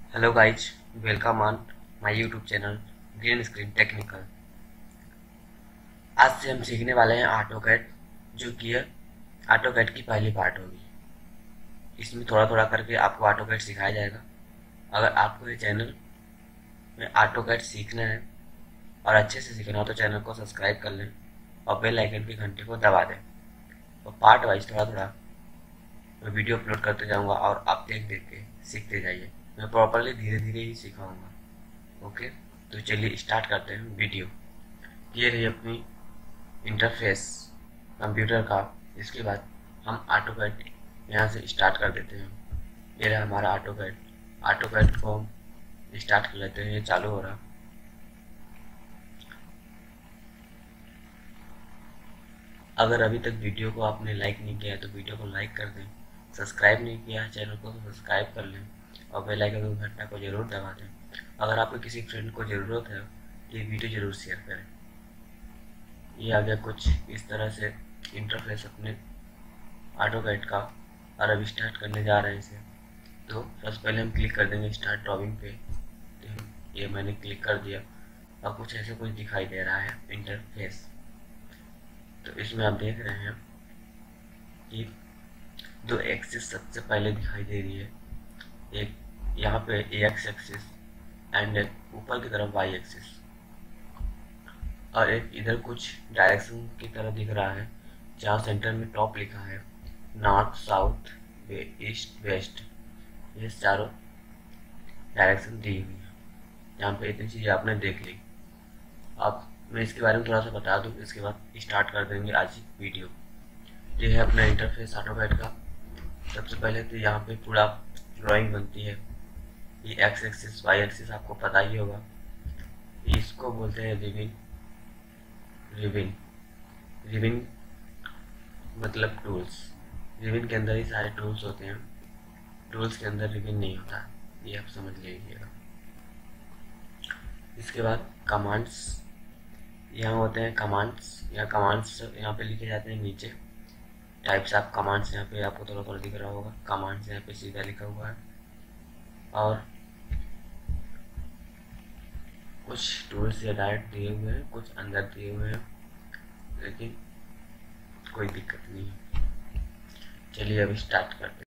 Hello guys, welcome on my YouTube channel green screen technical. आज से हम सीखने वाले हैं ऑटोकैड, जो कि है ऑटोकैड की पहली पार्ट होगी। इसमें थोड़ा थोड़ा करके आपको ऑटोकैड सिखाया जाएगा। अगर आपको ये चैनल में ऑटोकैड सीखना है और अच्छे से सीखना हो तो चैनल को सब्सक्राइब कर लें और बेल आइकन की घंटी को दबा दें। तो पार्ट वाइज थोड़ा थोड़ा मैं वीडियो अपलोड करते जाऊँगा और आप देख देख के सीखते जाइए। मैं प्रॉपरली धीरे धीरे ही सिखाऊँगा। ओके, तो चलिए स्टार्ट करते हैं वीडियो। ये रही अपनी इंटरफेस कंप्यूटर का। इसके बाद हम ऑटोकैड यहाँ से स्टार्ट कर देते हैं। ये रहा हमारा ऑटोकैड। ऑटोकैड को हम स्टार्ट कर लेते हैं। ये चालू हो रहा। अगर अभी तक वीडियो को आपने लाइक नहीं किया है तो वीडियो को लाइक कर दें। सब्सक्राइब नहीं किया है चैनल को तो सब्सक्राइब कर लें और बेल आइकन की घंटा को जरूर दबा दें। अगर आपको किसी फ्रेंड को ज़रूरत है तो ये वीडियो जरूर शेयर करें। ये आ गया कुछ इस तरह से इंटरफेस अपने ऑटोकैड का। और अब स्टार्ट करने जा रहे हैं इसे। तो सबसे पहले हम क्लिक कर देंगे स्टार्ट ड्राइंग पे। तो ये मैंने क्लिक कर दिया। अब कुछ ऐसे कुछ दिखाई दे रहा है इंटरफेस। तो इसमें आप देख रहे हैं कि दो एक्सिस सबसे पहले दिखाई दे रही है। एक यहाँ पे एक्स एक्सिस एंड ऊपर की तरफ वाई एक्सिस, और एक इधर कुछ डायरेक्शन की तरह दिख रहा है जहाँ सेंटर में टॉप लिखा है नॉर्थ साउथ ईस्ट वेस्ट। ये चारों डायरेक्शन दी हुई है। यहाँ पे इतनी चीज़ें आपने देख ली। अब मैं इसके बारे में थोड़ा सा बता दूँ, इसके बाद स्टार्ट कर देंगे आज की वीडियो। ये है अपना इंटरफेस ऑटोकैड का। सबसे पहले तो यहाँ पे पूरा ड्राइंग बनती है। ये एक्स एक्सिस वाई एक्सिस आपको पता ही होगा। इसको बोलते हैं रिबिन। रिबिन रिबिन मतलब टूल्स। रिबिन के अंदर ही सारे टूल्स होते हैं। टूल्स के अंदर रिबिन नहीं होता, ये आप समझ लीजिएगा। इसके बाद कमांड्स यहाँ होते हैं। कमांड्स यहाँ पे लिखे जाते हैं नीचे। टाइप्स ऑफ कमांड्स यहाँ पे आपको थोड़ा थोड़ा दिख रहा होगा। कमांड्स यहाँ पे सीधा लिखा हुआ है और कुछ टूल्स या डायरेक्ट दिए हुए हैं, कुछ अंदर दिए हुए हैं, लेकिन कोई दिक्कत नहीं है। चलिए अब स्टार्ट करते हैं।